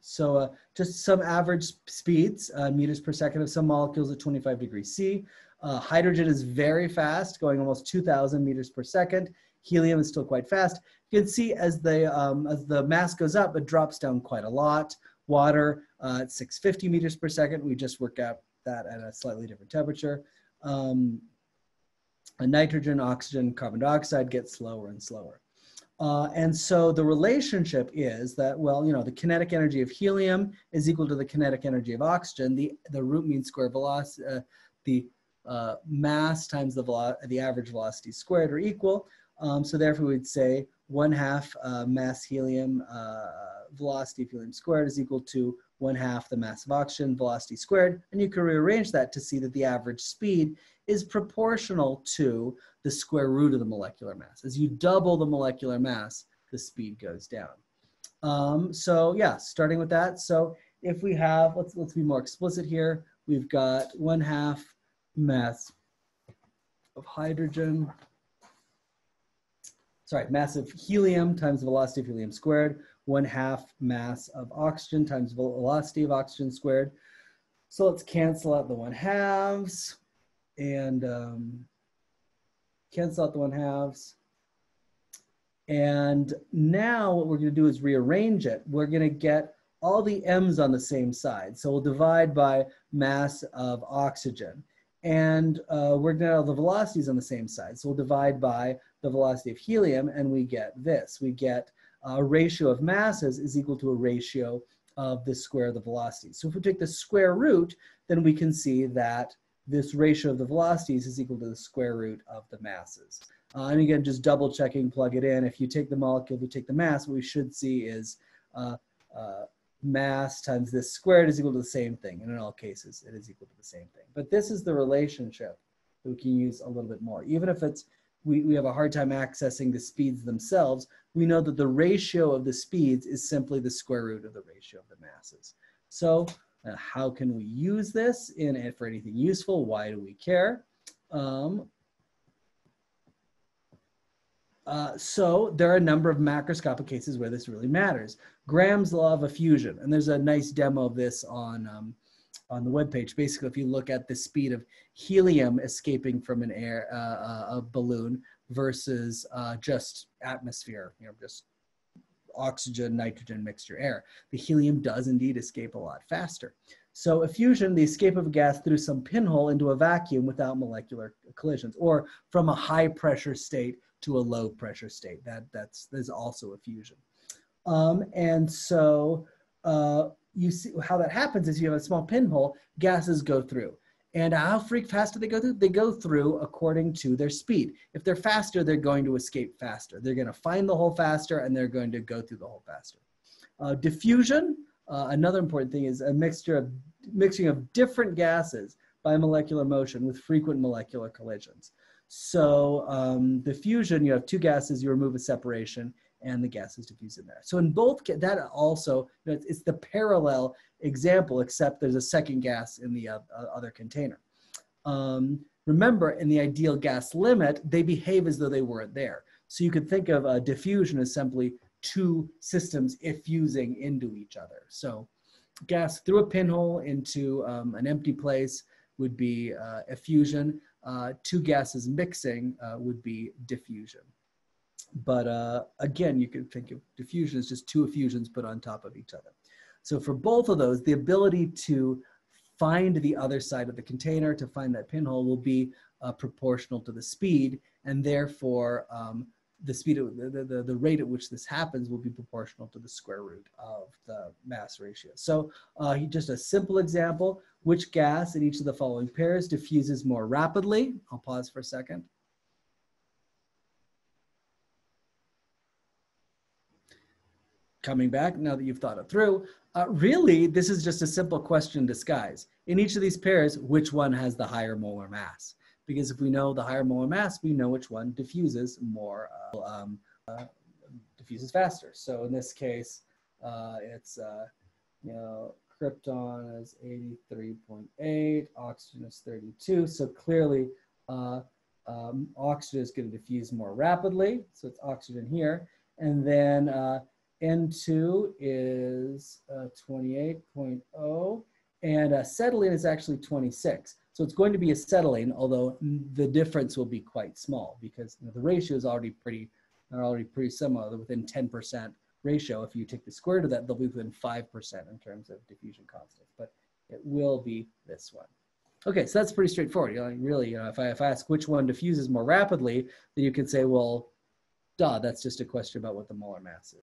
So just some average speeds, meters per second of some molecules at 25 degrees C. Hydrogen is very fast, going almost 2,000 meters per second. Helium is still quite fast. You can see as the mass goes up, it drops down quite a lot. Water at 650 meters per second. We just work out that at a slightly different temperature. Nitrogen, oxygen, carbon dioxide get slower and slower. And so the relationship is that, well, you know, the kinetic energy of helium is equal to the kinetic energy of oxygen. The root mean square velocity, the mass times the average velocity squared are equal. So therefore we'd say 1/2 mass helium velocity of helium squared is equal to 1/2 the mass of oxygen velocity squared. And you can rearrange that to see that the average speed is proportional to the square root of the molecular mass. As you double the molecular mass, the speed goes down. So yeah, starting with that. So if we have, let's be more explicit here. We've got 1/2 mass of hydrogen, sorry, mass of helium times the velocity of helium squared, 1/2 mass of oxygen times velocity of oxygen squared. So let's cancel out the 1/2s and cancel out the 1/2s. And now what we're going to do is rearrange it. We're going to get all the m's on the same side. So we'll divide by mass of oxygen. And we're going to have the velocities on the same side. So we'll divide by the velocity of helium, and we get this. We get a ratio of masses is equal to a ratio of the square of the velocities. So if we take the square root, then we can see that this ratio of the velocities is equal to the square root of the masses. And again, just double checking, plug it in. If you take the molecule, if you take the mass, what we should see is mass times this squared is equal to the same thing. And in all cases, it is equal to the same thing. But this is the relationship that we can use a little bit more. Even if it's, we have a hard time accessing the speeds themselves, we know that the ratio of the speeds is simply the square root of the ratio of the masses. So how can we use this for anything useful? Why do we care? So there are a number of macroscopic cases where this really matters. Graham's law of effusion, and there's a nice demo of this on the webpage. Basically, if you look at the speed of helium escaping from a balloon versus just atmosphere, you know, just oxygen, nitrogen mixture air, the helium does indeed escape a lot faster. So effusion, the escape of a gas through some pinhole into a vacuum without molecular collisions, or from a high pressure state to a low pressure state. There's also effusion. And so you see how that happens is you have a small pinhole, gases go through. And how fast do they go through? They go through according to their speed. If they're faster, they're going to escape faster. They're going to find the hole faster, and they're going to go through the hole faster. Diffusion, another important thing, is a mixing of different gases by molecular motion with frequent molecular collisions. So diffusion, you have two gases, you remove a separation, and the gas is diffused in there. So in both, that also, you know, it's the parallel example, except there's a second gas in the other container. Remember, in the ideal gas limit, they behave as though they weren't there. So you could think of diffusion as simply two systems effusing into each other. So gas through a pinhole into an empty place would be effusion. Two gases mixing would be diffusion. But again, you could think of diffusion as just two effusions put on top of each other. So for both of those, the ability to find the other side of the container, to find that pinhole, will be proportional to the speed, and therefore the speed, the rate at which this happens will be proportional to the square root of the mass ratio. So just a simple example, which gas in each of the following pairs diffuses more rapidly? I'll pause for a second. Coming back, now that you've thought it through, really, this is just a simple question in disguise. In each of these pairs, which one has the higher molar mass? Because if we know the higher molar mass, we know which one diffuses more, diffuses faster. So in this case, it's, you know, krypton is 83.8, oxygen is 32. So clearly, oxygen is going to diffuse more rapidly. So it's oxygen here. And then N2 is 28.0, and acetylene is actually 26. So it's going to be acetylene, although the difference will be quite small because the ratio is already pretty similar. They're within 10% ratio. If you take the square root of that, they'll be within 5% in terms of diffusion constants, but it will be this one. Okay, so that's pretty straightforward. Really, if I ask which one diffuses more rapidly, then you can say, well, duh, that's just a question about what the molar mass is.